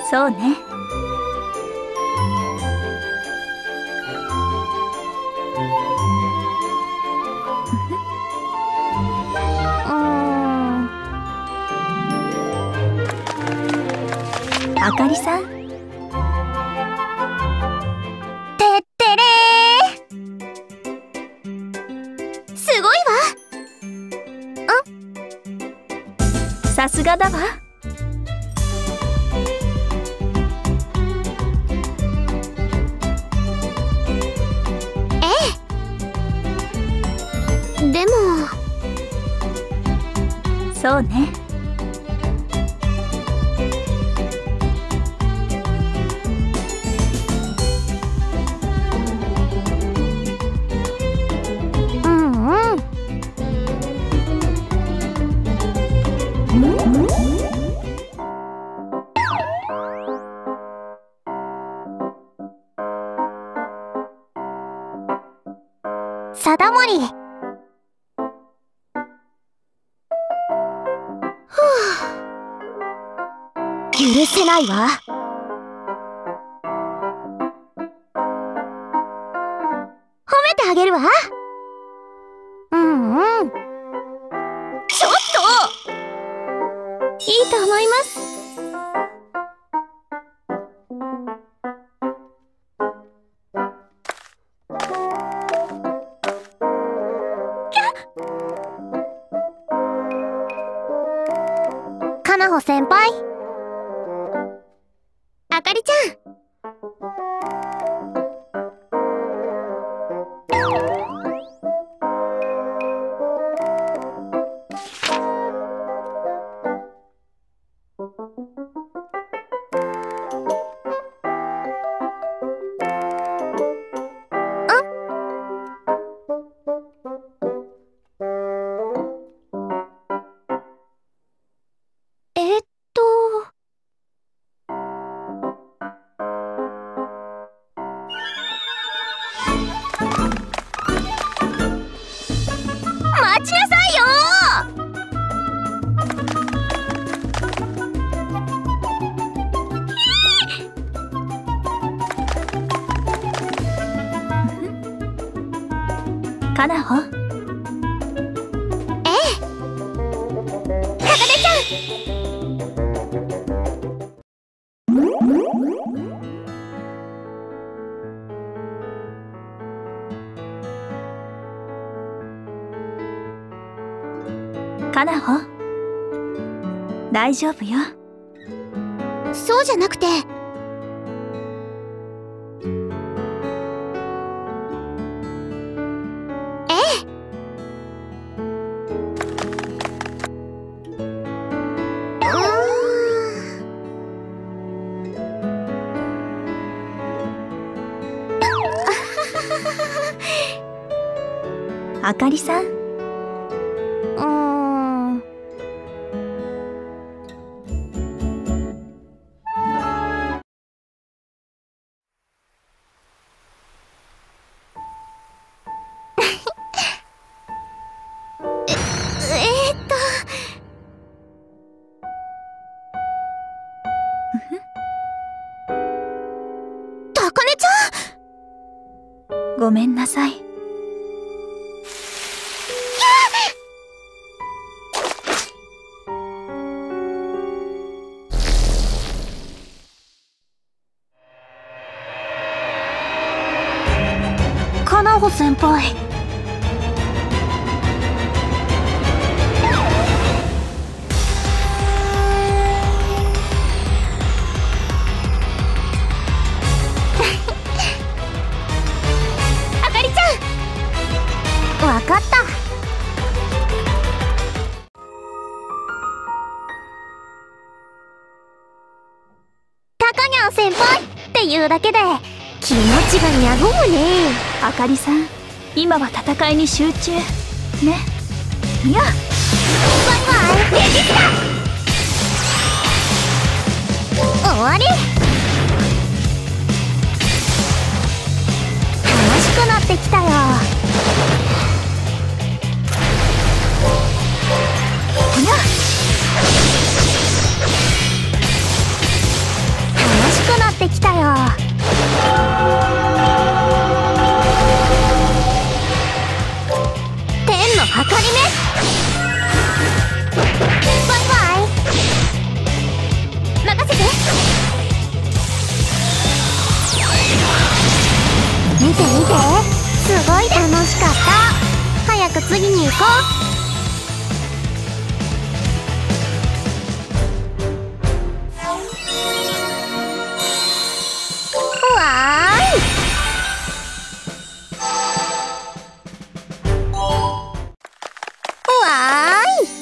そうね。あかりさん。てってれー。すごいわ。さすがだわ。でもそうね。貞森。許せないわ。褒めてあげるわ。ちょっといいと思います。かなほ先輩。あかりちゃん。待ちなさいよー。かなほ。ええ。かかねちゃん。かなほ、大丈夫よ。そうじゃなくて。あかりさん。たかねちゃん。ごめんなさい。かなほ先輩。あかりちゃん。わかった。たかにゃん先輩っていうだけで気持ちがにゃごむね。あかりさん、今は戦いに集中ね。いや、バイバイ。ねじった。終わり。楽しくなってきたよ。いや、 て見て、すごい楽しかった。早く次に行こう。わーい。わーい。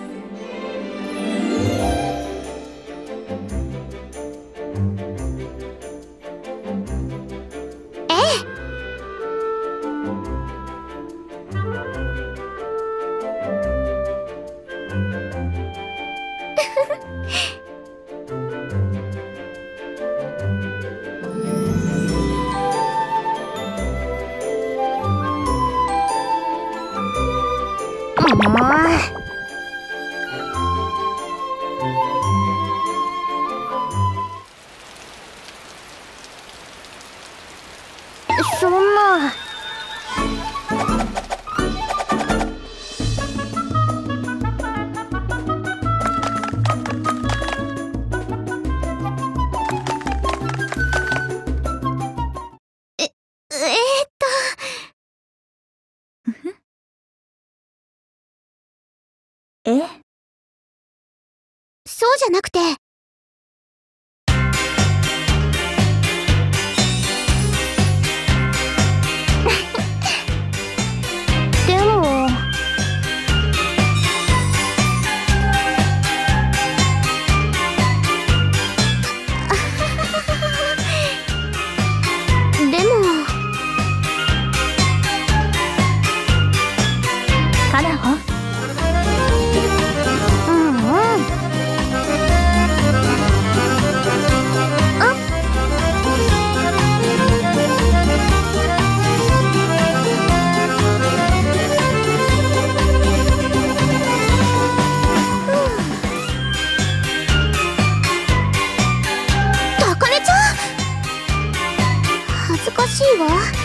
そんな。そうじゃなくて。でも。でも。カナホ。恥ずかしいわ。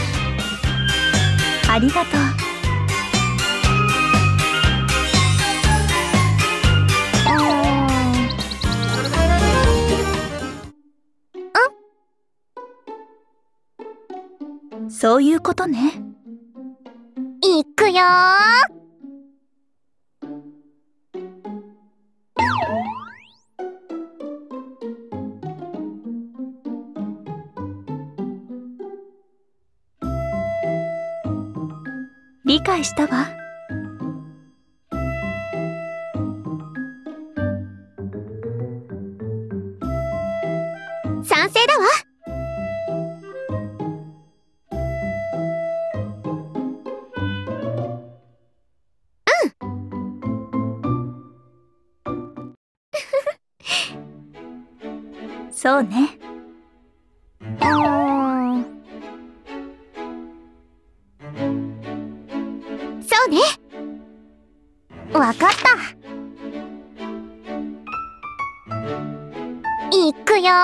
ありがとう。そういうことね。いくよー。理解したわ。賛成だわ。そうね。そうね。わかった。いくよ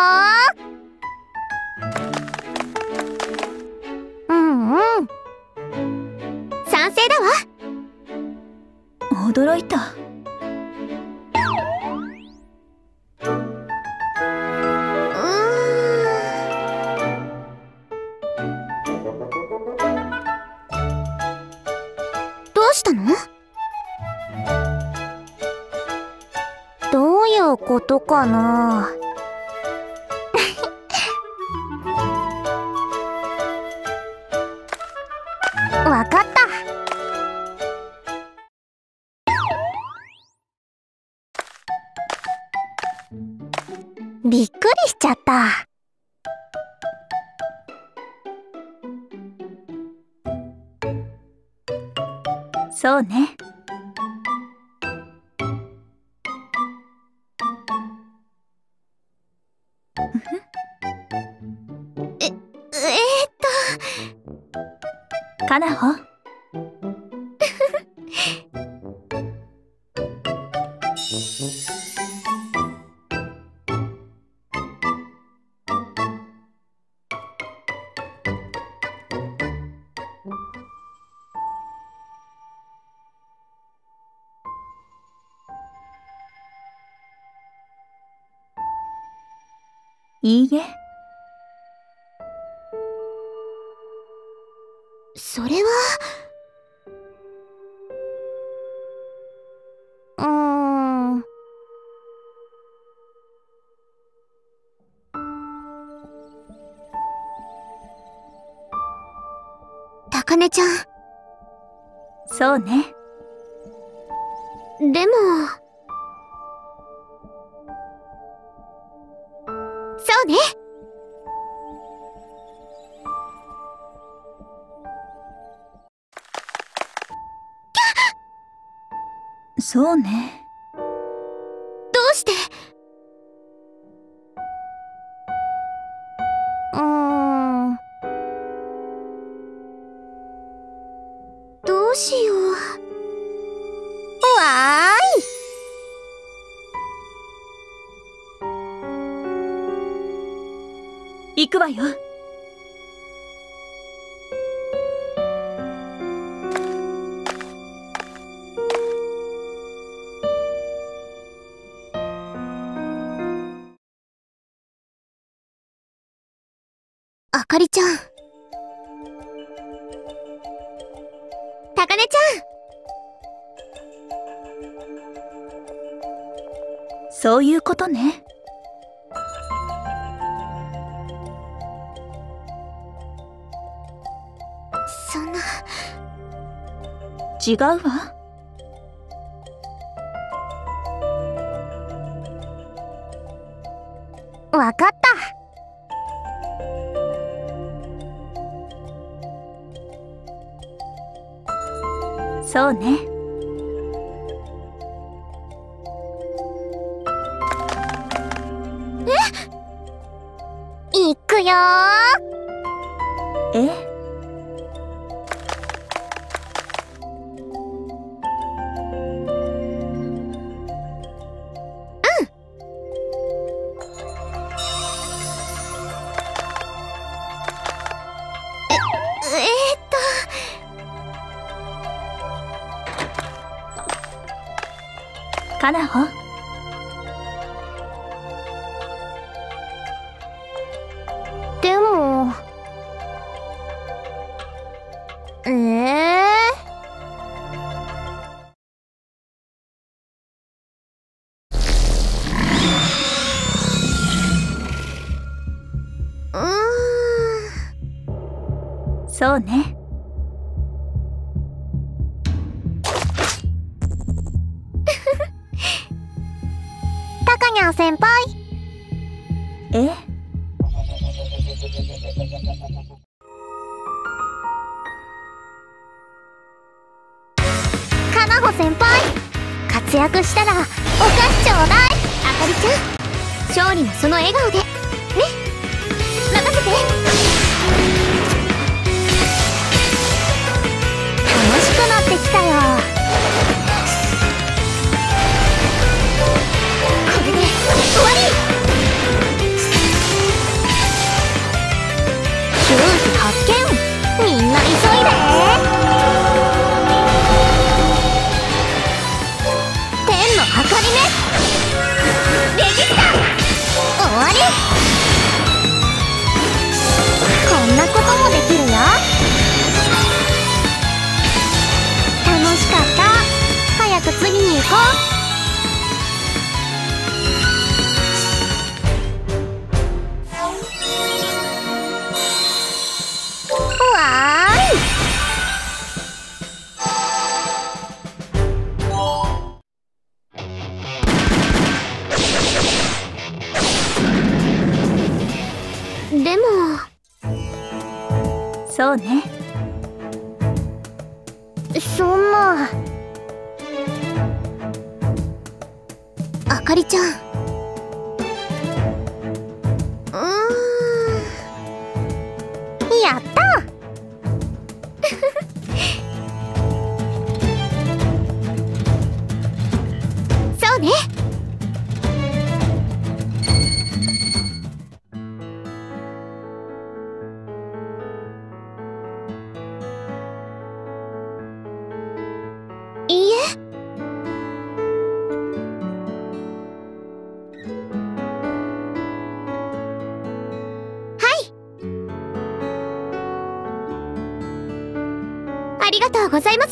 ー。賛成だわ。驚いた。どうしたの？どういうことかな。わかった。びっくりしちゃった。そうね。カナホ。いいえ。 それは高根ちゃん。そうね。でもそうね。そうね。どうして？どうしよう。わーい。行くわよ。あかりちゃん。高根ちゃん。そういうことね。そんな。違うわ。わかった。そうね。行くよー。かなほ。でもそうね。高にゃん先輩。かなほ先輩、活躍したらお菓子ちょうだい。あかりちゃん、勝利のその笑顔でね。任せて。楽しくなってきたよ。これで終わり。球児発見。みんな急いで。天の計り目。レジスタ終わり。こんなこともできるよ。楽しかった。早く次に行こう。でもそうね。そんな。あかりちゃん。やった。そうね。いいえ。はい。 ありがとうございます。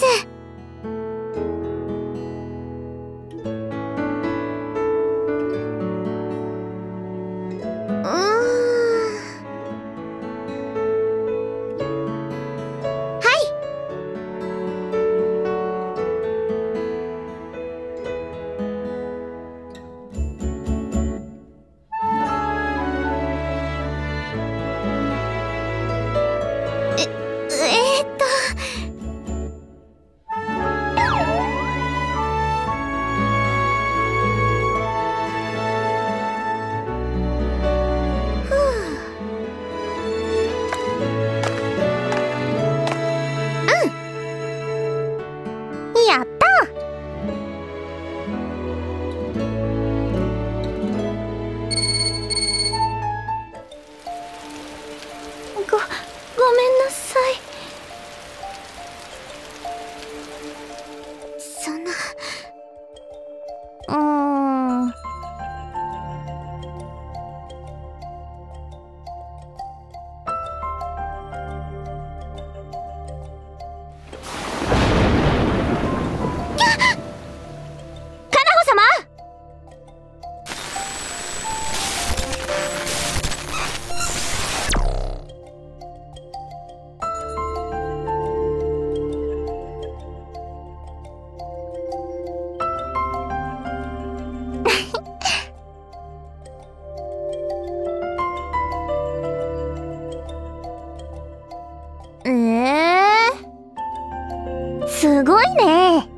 やった。ごめんなさい。そんな。すごいね。